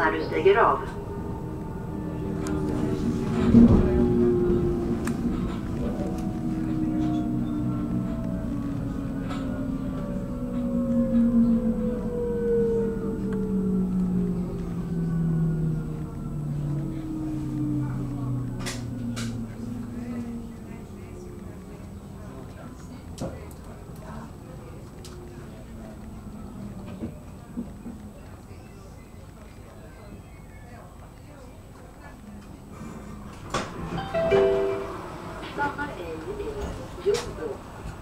när du stiger av. Stannar ej i jordbro.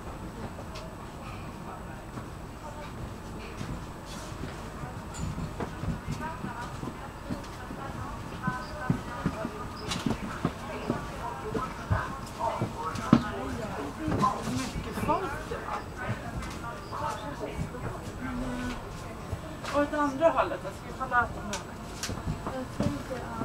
Och det andra hållet, jag ska ta läta med mig. Jag tänkte, ja.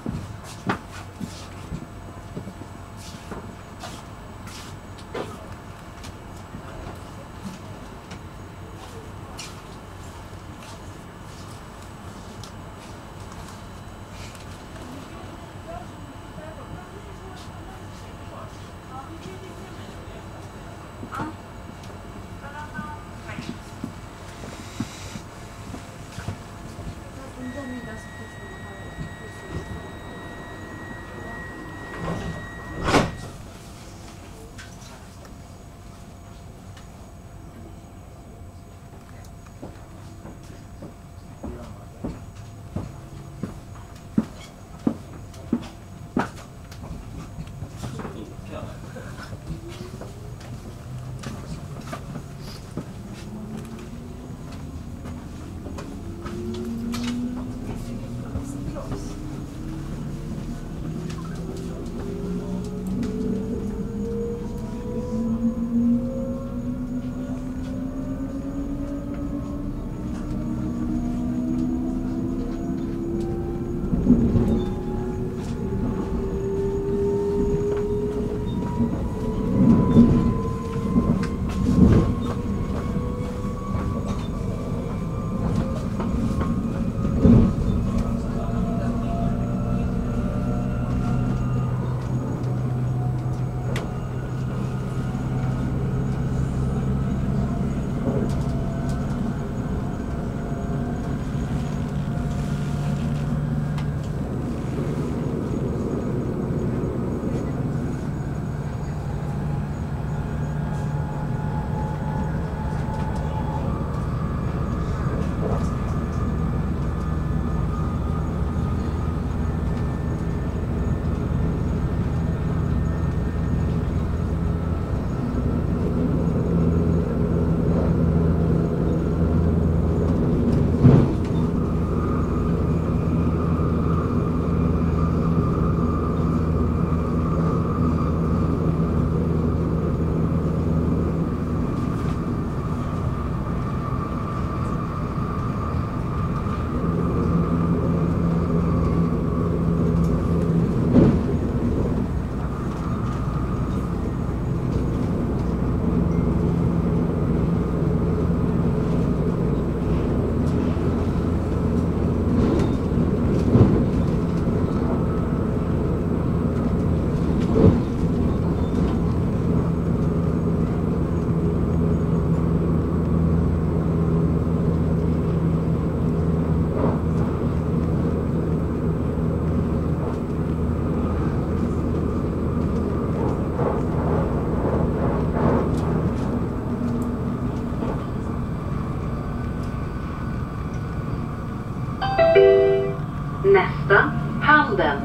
Nästa, handen.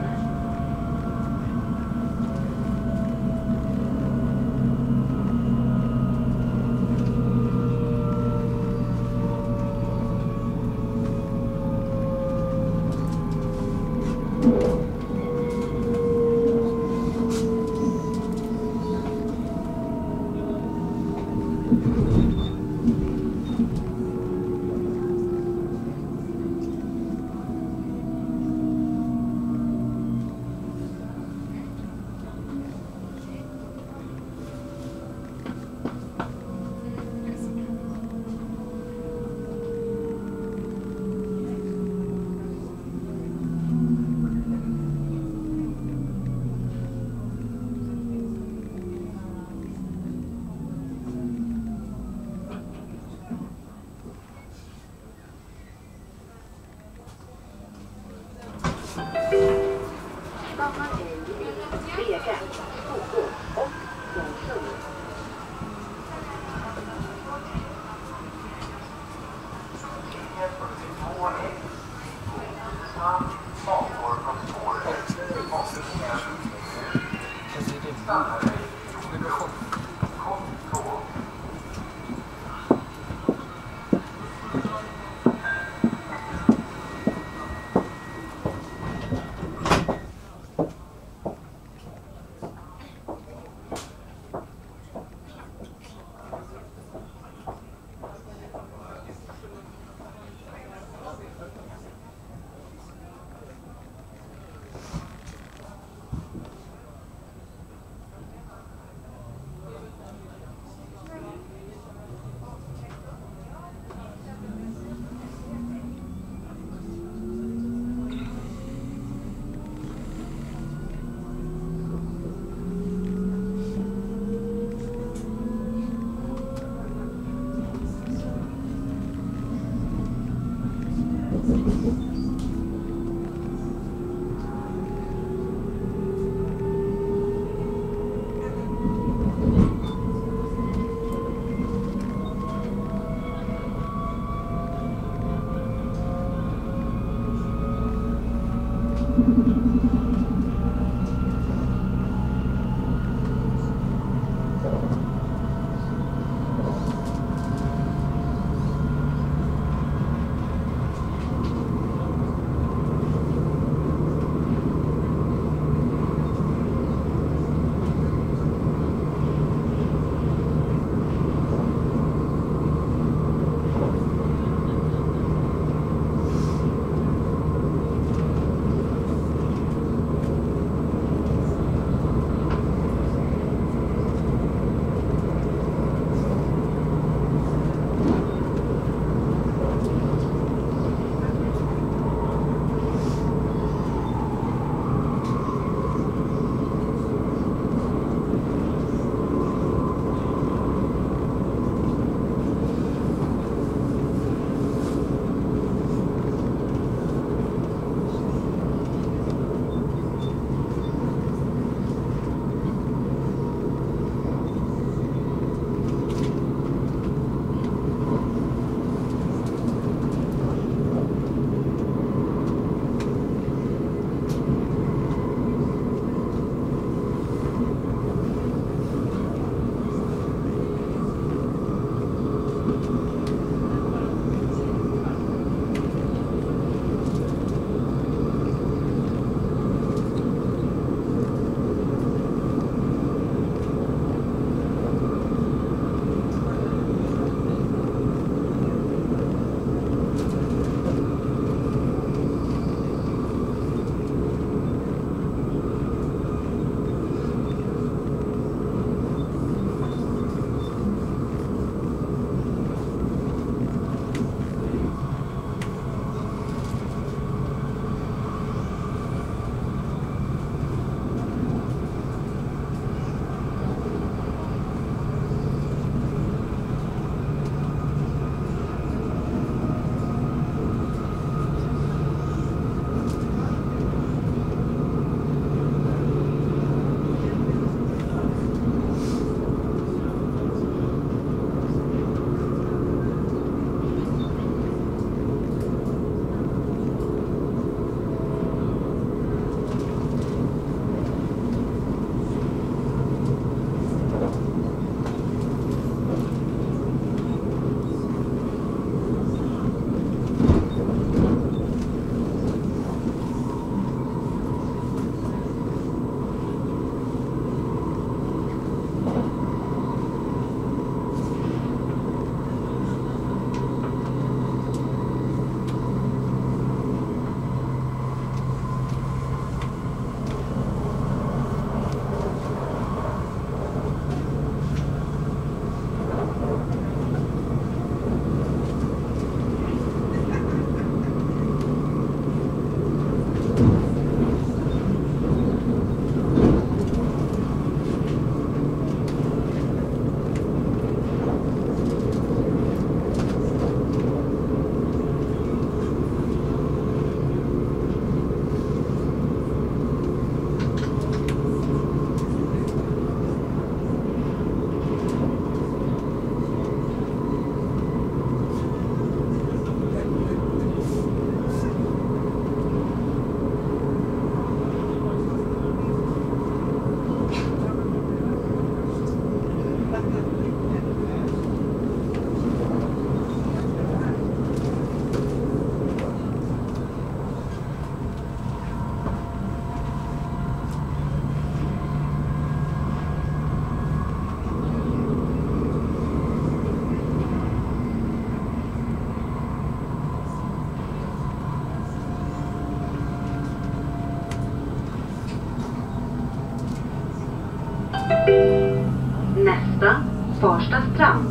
Farsta strand.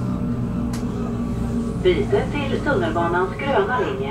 Byte till tunnelbanans gröna linje.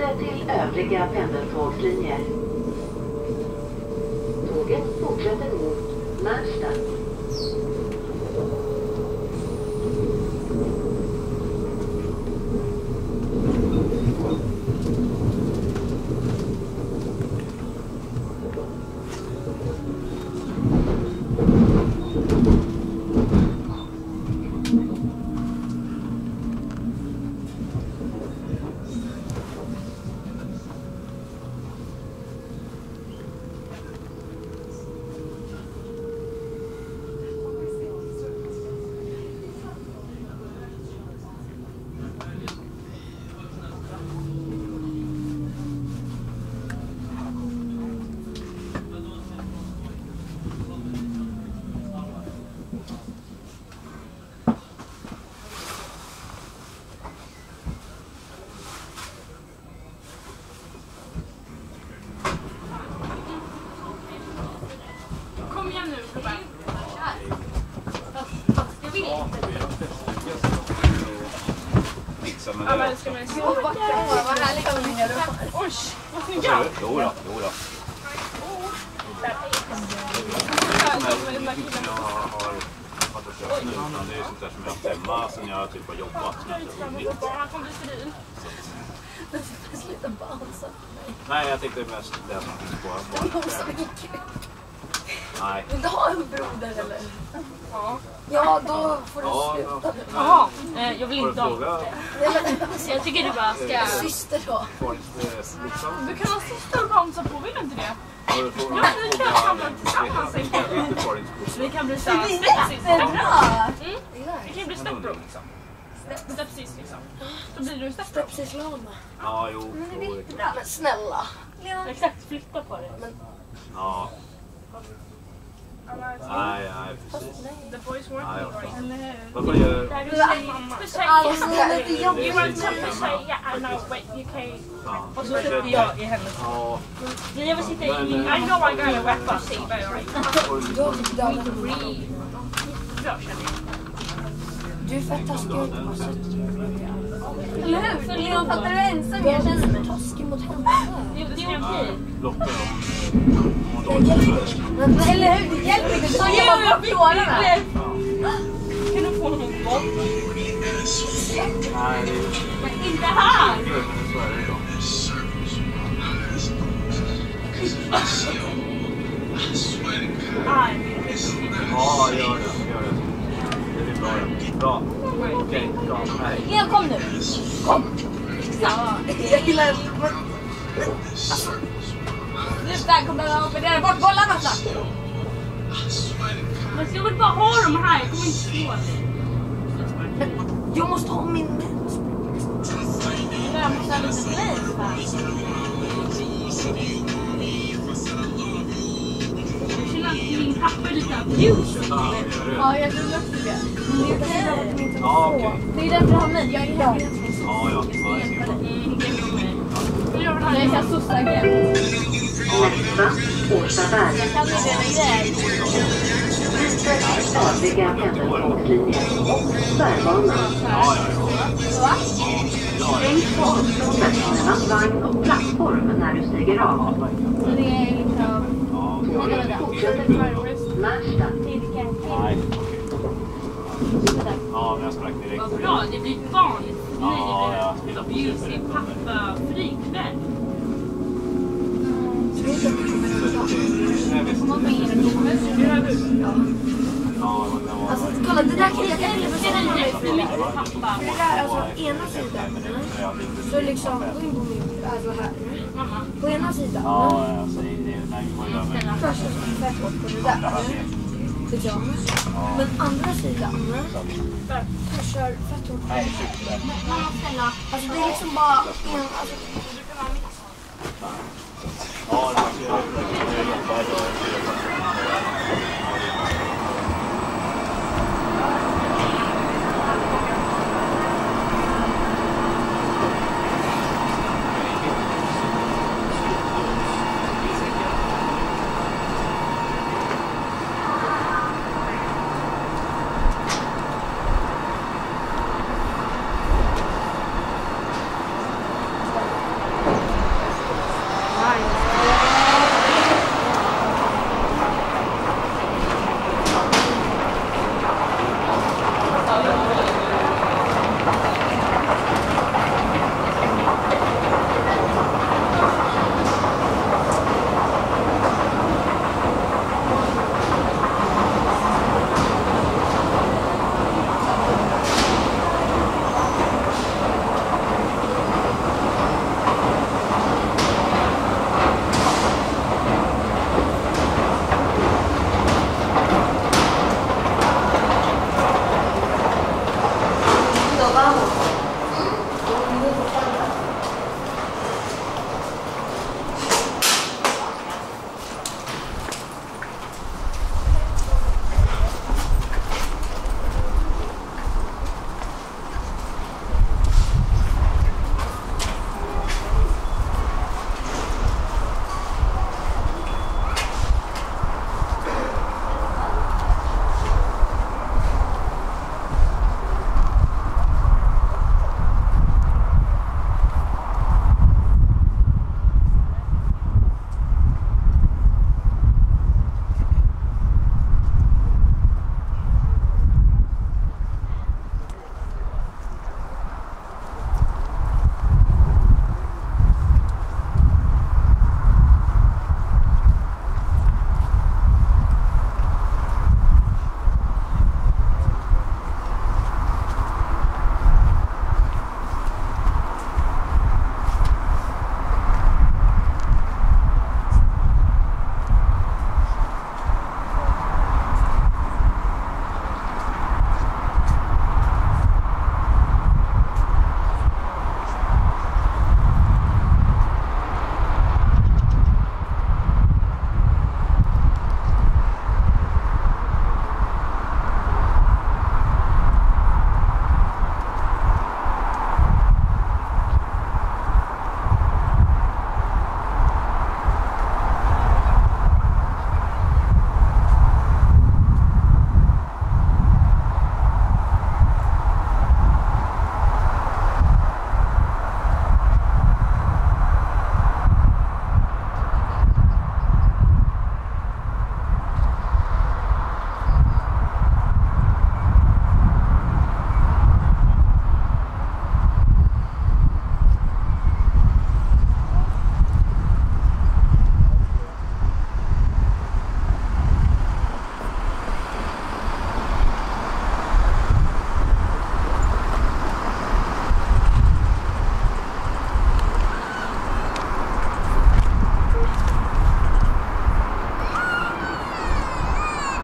Byte till övriga pendeltågslinjer. Tåget fortsätter mot Nynäshamn. Ja, men ska man se vad härligt att ni gör. Oj, vad snygga. Jo då. Det är sånt där som jag har haft hemma sen jag typ har jobbat. Han kommer bli steril. Sluta bansa. Nej, jag tänkte mest läsa på Nej. Vill du ha en broder eller? Ja. Ja, då får du sluta nu. Jaha, jag vill inte ha. Jag tycker du bara ska... Syster då. Du kan ha syster och bansa på, vill du inte det? Ja, vi kan samla tillsammans. Vi kan bli såhär Jättebra! Vi kan bli stepbro liksom. Stepsis liksom. Då blir du stepbro. Stepsis-lama. Ja, jo. Men snälla. Exakt, flytta på det. Ja. Nej, precis. The boys weren't right. Varför gör... Alltså, det är lite jobbigt. You want to say, yeah, I know, but you can't. Och så sätter jag i hennes. Ja. Jag vill sitta i... I know I'm gonna wrap up Steve, right? Du är fett taskig ut på sätt. Eller hur? För Leon, fattar du ensam? Jag känner mig taskig mot henne. Det är okej. Lotta Eller hur? Det hjälper inte. Så gör man på tårarna. Kan du få någon boll? Nej, Men inte här! Så är det då. Ja, gör det. Det blir bra. Bra. Okej, bra. Nej. Leon, kom nu. Kom. Ja, jag gillar... Sluta, kom där och operera bort bollarna snart. Men ska väl bara ha dem här? Jag kommer inte slå dig. Jag måste ha min... Jag måste ha lite place här. Jag känner att min pappa är lite abuse. Ja, jag tror också det. Men det är okej. Min Ja, okej. Det är därför jag har mig. Jag är här. Ja. Jag kan sossa igen. Årstaberg. Jag kan inte göra grejer. Övriga pendeltågslinjer och tvärbanan. Va? Längs avståndet mellan vagn och plattform när du stiger av. Så det är liksom... Tåget fortsätter mot Nynäshamn. Nej, okej. Ja, men jag sprack direkt. Vad bra, det blir vanligt. Ja, Det blir abuse i pappa-fri kväll. Alltså, kolla, det där kan jag inte se mig för mig. Pappa. Det där, alltså, ena sidan. Så liksom, gå in på min, alltså här. Mamma. På ena sidan. Ja, alltså, nej, vad gör vi? Först så ska vi fett hårt på det där. Liksom. Men andra sidan. Jag kör fett hårt på det. Alltså, det är liksom bara en, alltså... Ja, det